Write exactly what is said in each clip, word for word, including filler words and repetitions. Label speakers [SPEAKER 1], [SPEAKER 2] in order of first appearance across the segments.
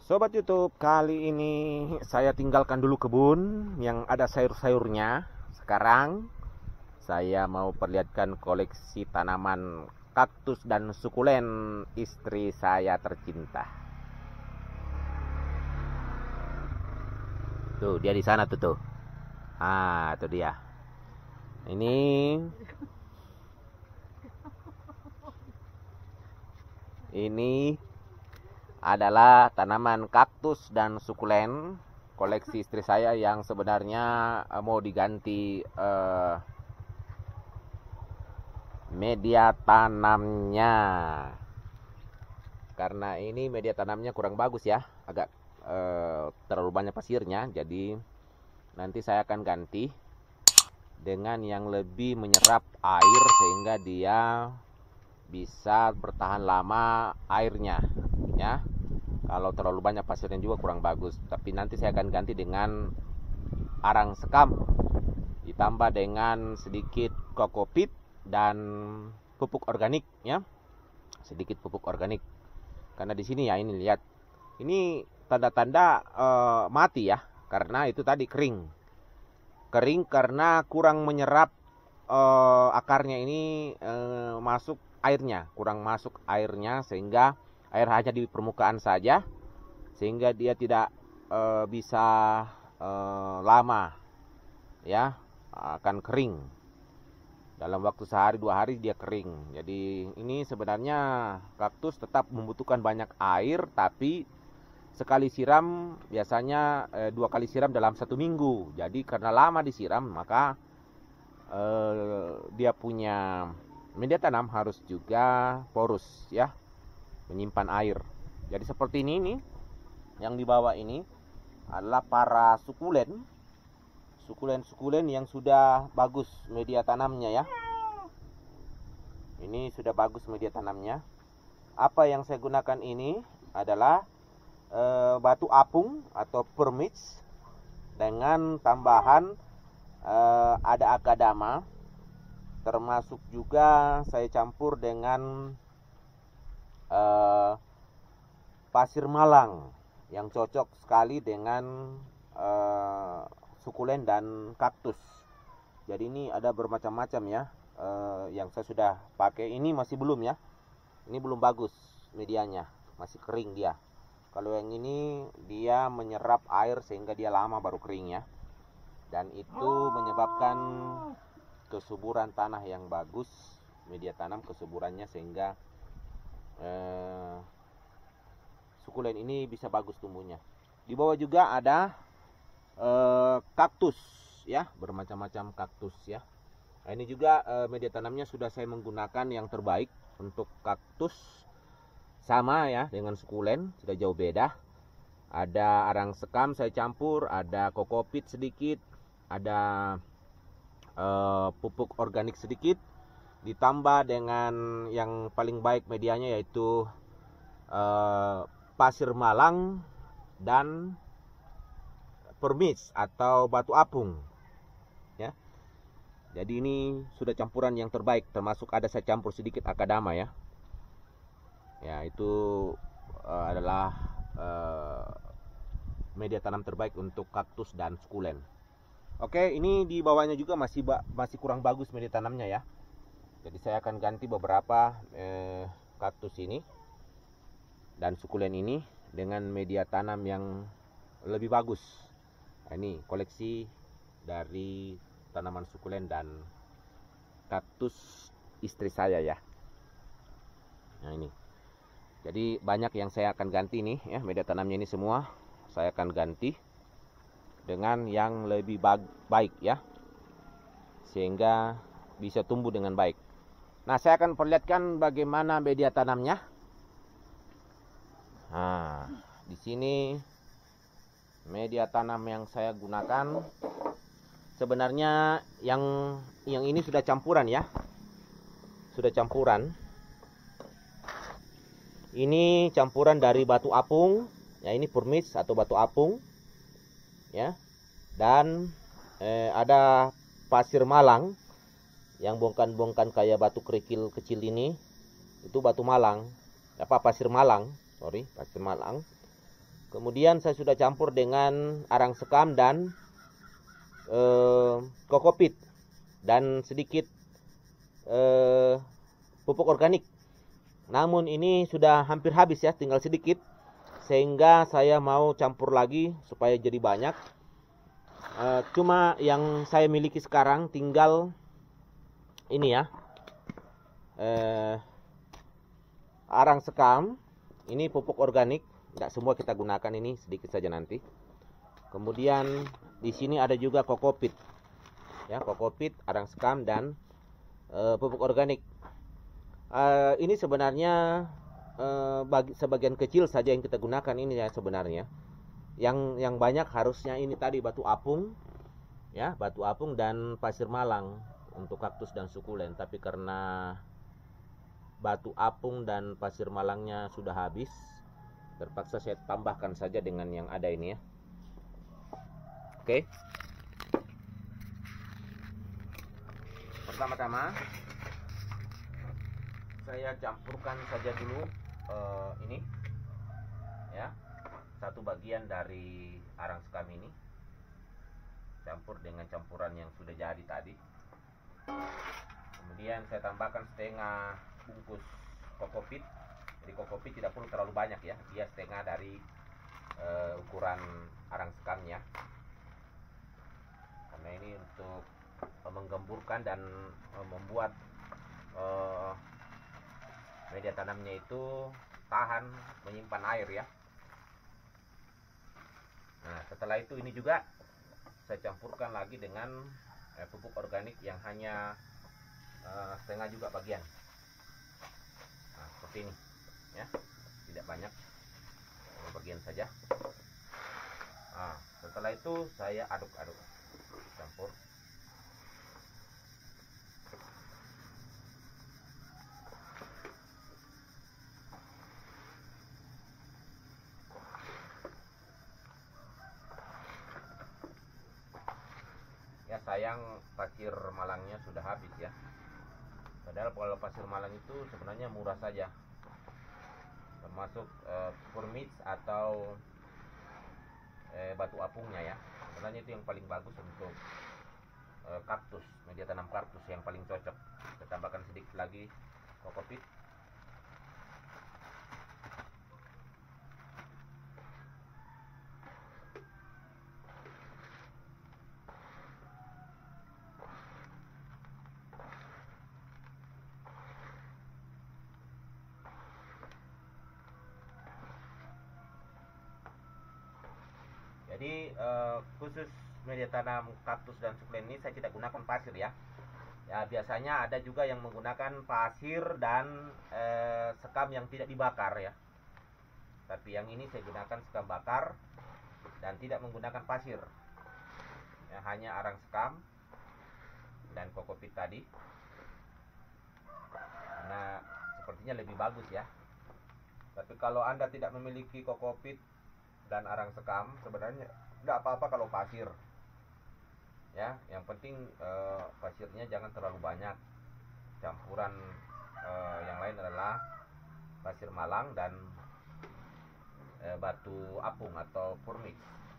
[SPEAKER 1] Sobat YouTube, kali ini saya tinggalkan dulu kebun yang ada sayur-sayurnya. Sekarang saya mau perlihatkan koleksi tanaman kaktus dan sukulen istri saya tercinta. Tuh, dia di sana tuh tuh. Ah, itu dia. Ini ini adalah tanaman kaktus dan sukulen koleksi istri saya yang sebenarnya uh, mau diganti uh, media tanamnya, karena ini media tanamnya kurang bagus ya, agak uh, terlalu banyak pasirnya. Jadi nanti saya akan ganti dengan yang lebih menyerap air sehingga dia bisa bertahan lama airnya ya. Kalau terlalu banyak pasirnya juga kurang bagus. Tapi nanti saya akan ganti dengan arang sekam ditambah dengan sedikit kokopit dan pupuk organik ya. Sedikit pupuk organik. Karena di sini ya, ini lihat. Ini tanda-tanda uh, mati ya, karena itu tadi kering. Kering karena kurang menyerap uh, akarnya ini uh, masuk airnya, kurang masuk airnya sehingga air hanya di permukaan saja, sehingga dia tidak e, bisa e, lama ya, akan kering dalam waktu sehari dua hari dia kering. Jadi ini sebenarnya kaktus tetap membutuhkan banyak air, tapi sekali siram biasanya e, dua kali siram dalam satu minggu. Jadi karena lama disiram, maka e, dia punya media tanam harus juga porus ya, menyimpan air. Jadi seperti ini nih, yang di bawah ini adalah para sukulen, sukulen-sukulen yang sudah bagus media tanamnya ya. Ini sudah bagus media tanamnya. Apa yang saya gunakan ini adalah e, batu apung atau permix dengan tambahan e, ada akadama, termasuk juga saya campur dengan Uh, pasir malang yang cocok sekali dengan uh, sukulen dan kaktus. Jadi ini ada bermacam-macam ya, uh, yang saya sudah pakai. Ini masih belum ya, ini belum bagus medianya, masih kering dia. Kalau yang ini dia menyerap air sehingga dia lama baru kering ya, dan itu menyebabkan kesuburan tanah yang bagus, media tanam kesuburannya, sehingga Eh, sukulen ini bisa bagus tumbuhnya. Di bawah juga ada eh, kaktus ya, bermacam-macam kaktus ya. Nah, ini juga eh, media tanamnya sudah saya menggunakan yang terbaik untuk kaktus, sama ya dengan sukulen, sudah jauh beda. Ada arang sekam saya campur, ada kokopit sedikit, ada eh, pupuk organik sedikit, ditambah dengan yang paling baik medianya yaitu eh, pasir malang dan permix atau batu apung ya. Jadi ini sudah campuran yang terbaik, termasuk ada saya campur sedikit akadama ya. Ya, itu eh, adalah eh, media tanam terbaik untuk kaktus dan sukulen. Oke, ini di bawahnya juga masih masih kurang bagus media tanamnya ya. Jadi saya akan ganti beberapa eh, kaktus ini dan sukulen ini dengan media tanam yang lebih bagus. Nah, ini koleksi dari tanaman sukulen dan kaktus istri saya ya. Nah ini. Jadi banyak yang saya akan ganti nih ya, media tanamnya ini semua saya akan ganti dengan yang lebih baik ya, sehingga bisa tumbuh dengan baik. Nah, saya akan perlihatkan bagaimana media tanamnya. Nah, di sini media tanam yang saya gunakan sebenarnya yang yang ini sudah campuran ya. Sudah campuran. Ini campuran dari batu apung. Ya, ini permix atau batu apung. Ya. Dan eh, ada pasir malang yang bongkan-bongkan kayak batu kerikil kecil ini, itu batu malang, apa pasir malang, sorry, pasir malang. Kemudian saya sudah campur dengan arang sekam dan eh, kokopit dan sedikit eh, pupuk organik. Namun ini sudah hampir habis ya, tinggal sedikit, sehingga saya mau campur lagi supaya jadi banyak. Eh, cuma yang saya miliki sekarang tinggal ini ya, eh, arang sekam, ini pupuk organik. Tidak semua kita gunakan, ini sedikit saja nanti. Kemudian di sini ada juga kokopit, ya, kokopit, arang sekam dan e, pupuk organik. E, ini sebenarnya e, bagi, sebagian kecil saja yang kita gunakan ini ya sebenarnya. Yang yang banyak harusnya ini tadi batu apung, ya, batu apung dan pasir malang untuk kaktus dan sukulen. Tapi karena batu apung dan pasir malangnya sudah habis, terpaksa saya tambahkan saja dengan yang ada ini ya. Oke. Pertama-tama saya campurkan saja dulu uh, ini ya, satu bagian dari arang sekam ini, campur dengan campuran yang sudah jadi tadi. Kemudian saya tambahkan setengah bungkus kokopit. Jadi kokopit tidak perlu terlalu banyak ya, dia setengah dari uh, ukuran arang sekamnya, karena ini untuk uh, menggemburkan dan uh, membuat uh, media tanamnya itu tahan menyimpan air ya. Nah setelah itu ini juga saya campurkan lagi dengan uh, pupuk organik yang hanya uh, setengah juga bagian. Nah seperti ini ya, tidak banyak, bagian saja. Nah, setelah itu saya aduk-aduk, campur. Ya sayang pasir malangnya sudah habis ya. Padahal kalau pasir malang itu sebenarnya murah saja, termasuk uh, permits atau uh, batu apungnya ya. Sebenarnya itu yang paling bagus untuk uh, kaktus, media tanam kaktus yang paling cocok. Saya tambahkan sedikit lagi kokopit. Jadi uh, khusus media tanam kaktus dan sukulen ini saya tidak gunakan pasir ya. Ya biasanya ada juga yang menggunakan pasir dan uh, sekam yang tidak dibakar ya. Tapi yang ini saya gunakan sekam bakar dan tidak menggunakan pasir. Ya, hanya arang sekam dan kokopit tadi. Nah sepertinya lebih bagus ya. Tapi kalau Anda tidak memiliki kokopit dan arang sekam, sebenarnya nggak apa-apa kalau pasir ya. Yang penting eh, pasirnya jangan terlalu banyak. Campuran eh, yang lain adalah pasir malang dan eh, batu apung atau purmix.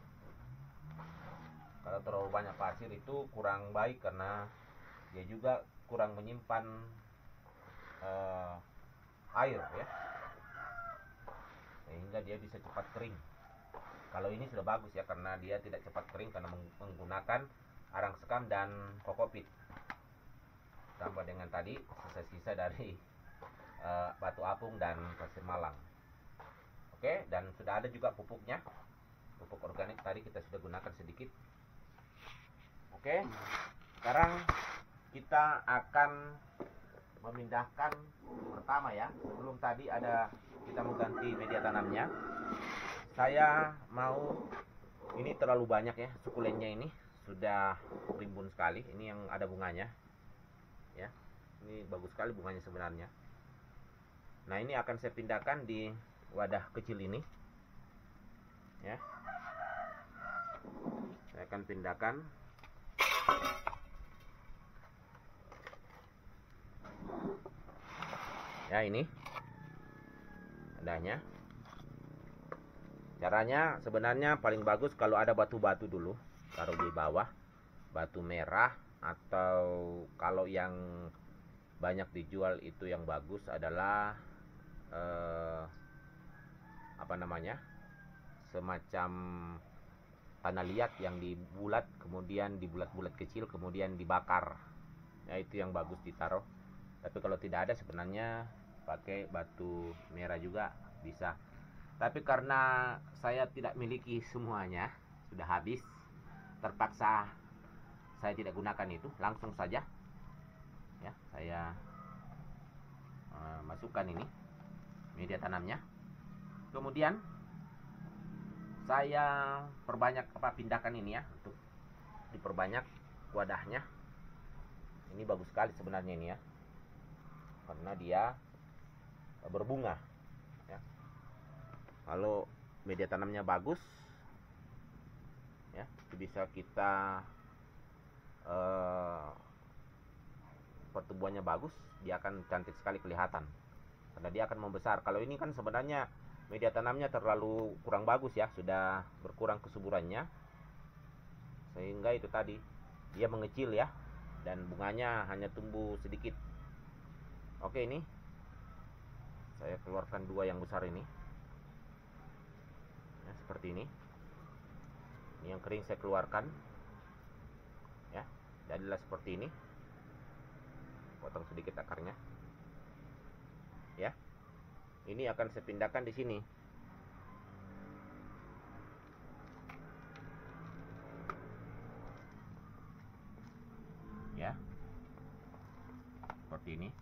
[SPEAKER 1] Kalau terlalu banyak pasir itu kurang baik, karena dia juga kurang menyimpan eh, air ya, sehingga dia bisa cepat kering. Kalau ini sudah bagus ya, karena dia tidak cepat kering karena menggunakan arang sekam dan kokopit, tambah dengan tadi sisa-sisa dari uh, batu apung dan pasir malang. Oke, dan sudah ada juga pupuknya, pupuk organik tadi kita sudah gunakan sedikit. Oke, sekarang kita akan memindahkan pertama ya. Sebelum tadi ada kita mengganti media tanamnya, saya mau, ini terlalu banyak ya sukulennya, ini sudah rimbun sekali. Ini yang ada bunganya ya, ini bagus sekali bunganya sebenarnya. Nah ini akan saya pindahkan di wadah kecil ini ya. Saya akan pindahkan. Ya ini wadahnya. Caranya sebenarnya paling bagus kalau ada batu-batu dulu, taruh di bawah, batu merah, atau kalau yang banyak dijual itu yang bagus adalah eh, apa namanya, semacam tanah liat yang dibulat, kemudian dibulat-bulat kecil, kemudian dibakar. Ya, itu yang bagus ditaruh. Tapi kalau tidak ada sebenarnya pakai batu merah juga bisa. Tapi karena saya tidak miliki semuanya, sudah habis, terpaksa saya tidak gunakan itu, langsung saja ya saya uh, masukkan ini media tanamnya. Kemudian saya perbanyak apa pindahkan ini ya, untuk diperbanyak wadahnya. Ini bagus sekali sebenarnya ini ya, karena dia berbunga ya. Kalau media tanamnya bagus ya, itu bisa kita uh, pertumbuhannya bagus, dia akan cantik sekali kelihatan karena dia akan membesar. Kalau ini kan sebenarnya media tanamnya terlalu kurang bagus ya, sudah berkurang kesuburannya, sehingga itu tadi dia mengecil ya, dan bunganya hanya tumbuh sedikit. Oke, ini saya keluarkan dua yang besar ini ya, seperti ini. Ini yang kering saya keluarkan ya, jadilah seperti ini. Potong sedikit akarnya ya. Ini akan saya pindahkan di sini ya, seperti ini.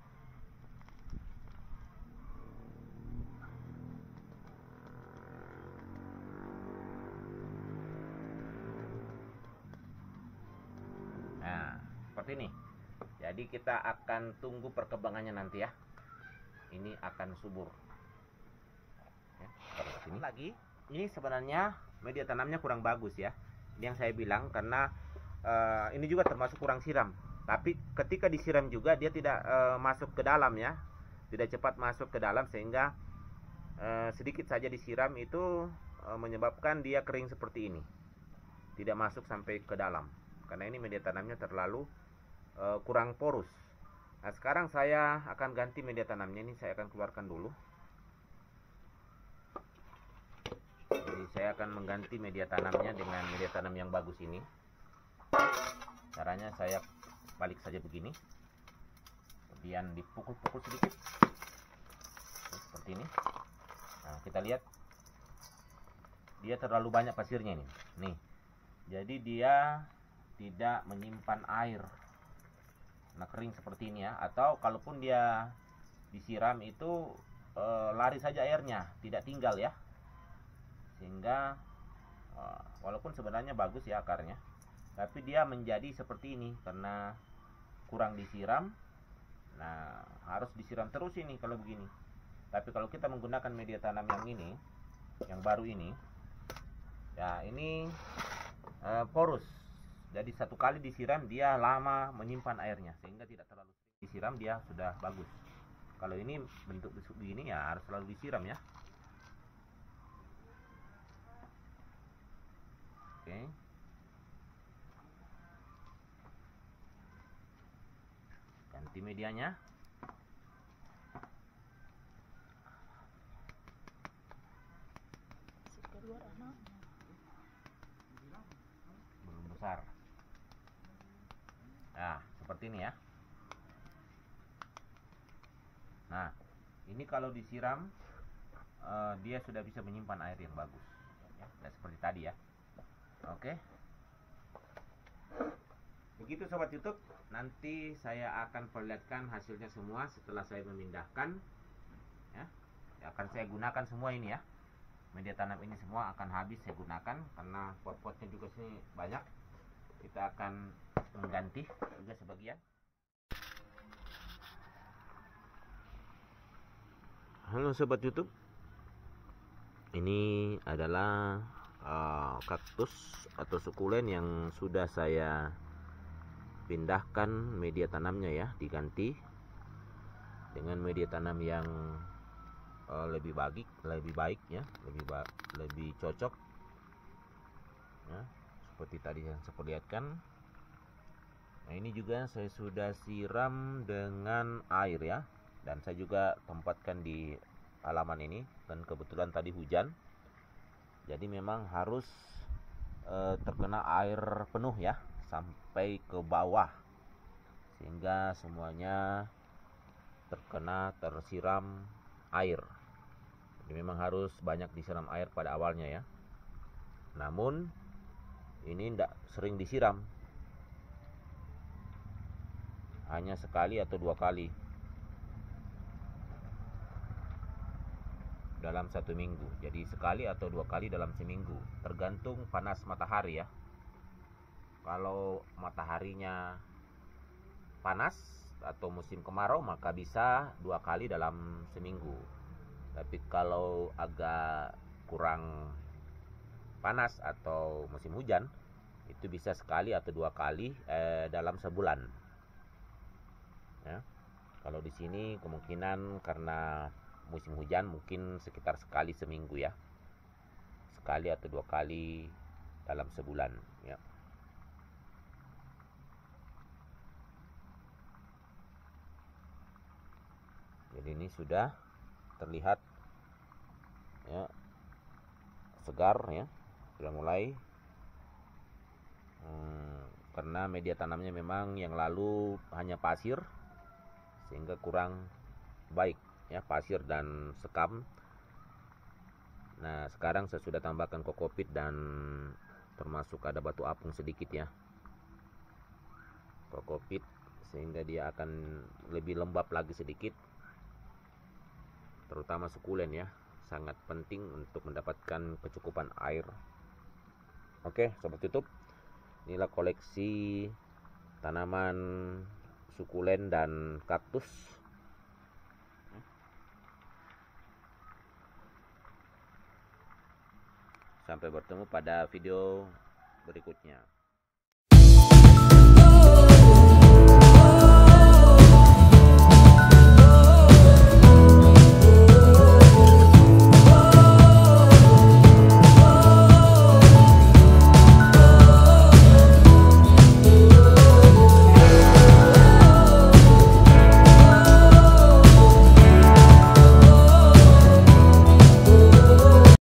[SPEAKER 1] Nah, seperti ini. Jadi kita akan tunggu perkembangannya nanti ya. Ini akan subur. Ya, sini lagi. Ini sebenarnya media tanamnya kurang bagus ya. Ini yang saya bilang karena uh, ini juga termasuk kurang siram. Tapi ketika disiram juga dia tidak uh, masuk ke dalam ya. Tidak cepat masuk ke dalam, sehingga uh, sedikit saja disiram itu uh, menyebabkan dia kering seperti ini. Tidak masuk sampai ke dalam. Karena ini media tanamnya terlalu Uh, kurang porus. Nah, sekarang saya akan ganti media tanamnya. Ini saya akan keluarkan dulu. Jadi saya akan mengganti media tanamnya dengan media tanam yang bagus ini. Caranya saya balik saja begini, kemudian dipukul-pukul sedikit seperti ini. Nah, kita lihat dia terlalu banyak pasirnya ini. Nih, jadi dia tidak menyimpan air. Nah, kering seperti ini ya. Atau kalaupun dia disiram itu e, lari saja airnya, tidak tinggal ya. Sehingga e, walaupun sebenarnya bagus ya akarnya, tapi dia menjadi seperti ini karena kurang disiram. Nah, harus disiram terus ini kalau begini. Tapi kalau kita menggunakan media tanam yang ini, yang baru ini, ya ini e, porus. Jadi satu kali disiram dia lama menyimpan airnya, sehingga tidak terlalu disiram, dia sudah bagus. Kalau ini bentuk begini ya harus selalu disiram ya. Oke. Ganti medianya. Belum besar. Nah, seperti ini ya. Nah, ini kalau disiram uh, dia sudah bisa menyimpan air yang bagus ya, dan seperti tadi ya. Oke. Begitu sobat YouTube, nanti saya akan perlihatkan hasilnya semua setelah saya memindahkan ya. Akan saya gunakan semua ini ya. Media tanam ini semua akan habis saya gunakan karena pot-potnya juga sini banyak. Kita akan mengganti juga sebagian. Halo sobat YouTube, ini adalah uh, kaktus atau sukulen yang sudah saya pindahkan media tanamnya ya, diganti dengan media tanam yang uh, lebih baik, lebih baik ya, lebih ba lebih cocok. Ya, seperti tadi yang saya perlihatkan. Nah, ini juga saya sudah siram dengan air ya, dan saya juga tempatkan di halaman ini, dan kebetulan tadi hujan, jadi memang harus eh, terkena air penuh ya, sampai ke bawah, sehingga semuanya terkena tersiram air. Jadi memang harus banyak disiram air pada awalnya ya. Namun ini tidak sering disiram, hanya sekali atau dua kali dalam satu minggu. Jadi sekali atau dua kali dalam seminggu, tergantung panas matahari ya. Kalau mataharinya panas atau musim kemarau, maka bisa dua kali dalam seminggu. Tapi kalau agak kurang panas atau musim hujan, itu bisa sekali atau dua kali eh, dalam sebulan ya. Kalau di sini kemungkinan karena musim hujan mungkin sekitar sekali seminggu ya, sekali atau dua kali dalam sebulan ya. Jadi ini sudah terlihat ya, segar ya, sudah mulai hmm, karena media tanamnya memang yang lalu hanya pasir, sehingga kurang baik ya, pasir dan sekam. Nah, sekarang saya sudah tambahkan kokopit dan termasuk ada batu apung sedikit ya, kokopit, sehingga dia akan lebih lembab lagi sedikit, terutama sukulen ya, sangat penting untuk mendapatkan kecukupan air. Oke sobat YouTube, inilah koleksi tanaman sukulen dan kaktus. Sampai bertemu pada video berikutnya.